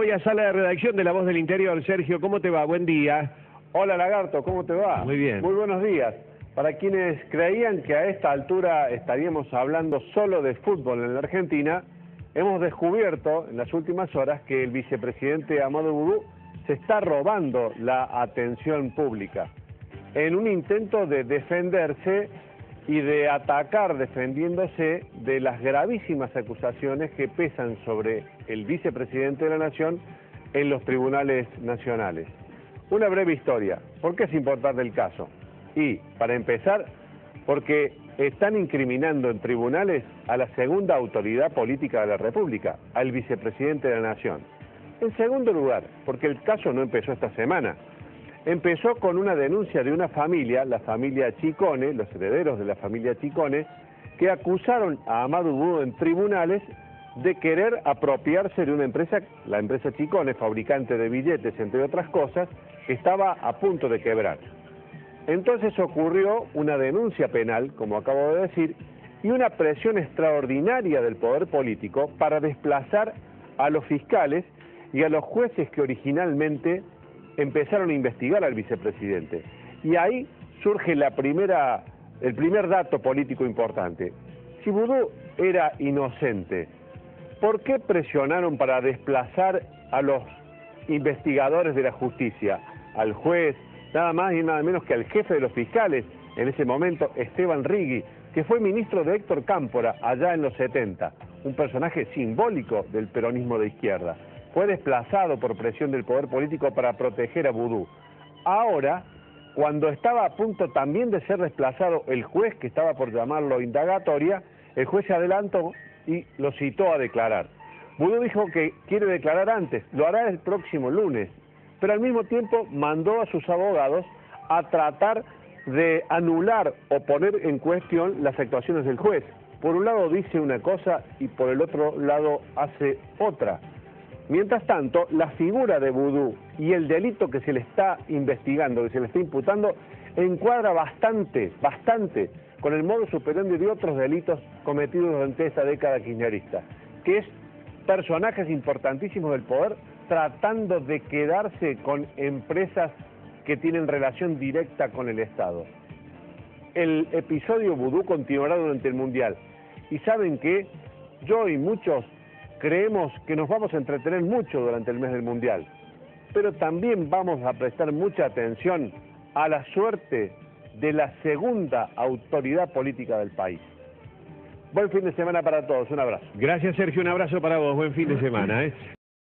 Voy a sala de redacción de La Voz del Interior. Sergio, ¿cómo te va? Buen día. Hola Lagarto, ¿cómo te va? Muy bien. Muy buenos días. Para quienes creían que a esta altura estaríamos hablando solo de fútbol en la Argentina, hemos descubierto en las últimas horas que el vicepresidente Amadou Boudou se está robando la atención pública en un intento de defenderse y de atacar defendiéndose de las gravísimas acusaciones que pesan sobre el vicepresidente de la Nación en los tribunales nacionales. Una breve historia. ¿Por qué es importante el caso? Y, para empezar, porque están incriminando en tribunales a la segunda autoridad política de la República, al vicepresidente de la Nación. En segundo lugar, porque el caso no empezó esta semana. Empezó con una denuncia de una familia, la familia Chicone, los herederos de la familia Chicone, que acusaron a Amadou Boudou en tribunales de querer apropiarse de una empresa, la empresa Chicone, fabricante de billetes, entre otras cosas, que estaba a punto de quebrar. Entonces ocurrió una denuncia penal, como acabo de decir, y una presión extraordinaria del poder político para desplazar a los fiscales y a los jueces que originalmente empezaron a investigar al vicepresidente. Y ahí surge el primer dato político importante. Si Boudou era inocente, ¿por qué presionaron para desplazar a los investigadores de la justicia, al juez, nada más y nada menos que al jefe de los fiscales, en ese momento, Esteban Rigui, que fue ministro de Héctor Cámpora allá en los 70, un personaje simbólico del peronismo de izquierda? Fue desplazado por presión del poder político para proteger a Boudou. Ahora, cuando estaba a punto también de ser desplazado el juez, que estaba por llamarlo indagatoria, el juez se adelantó y lo citó a declarar. Boudou dijo que quiere declarar antes, lo hará el próximo lunes, pero al mismo tiempo mandó a sus abogados a tratar de anular o poner en cuestión las actuaciones del juez. Por un lado dice una cosa y por el otro lado hace otra. Mientras tanto, la figura de Boudou y el delito que se le está investigando, que se le está imputando, encuadra bastante con el modus operandi de otros delitos cometidos durante esta década kirchnerista, que es personajes importantísimos del poder tratando de quedarse con empresas que tienen relación directa con el Estado. El episodio Boudou continuará durante el Mundial. Y ¿saben qué? Yo y muchos creemos que nos vamos a entretener mucho durante el mes del Mundial, pero también vamos a prestar mucha atención a la suerte de la segunda autoridad política del país. Buen fin de semana para todos, un abrazo. Gracias, Sergio, un abrazo para vos, buen fin de semana.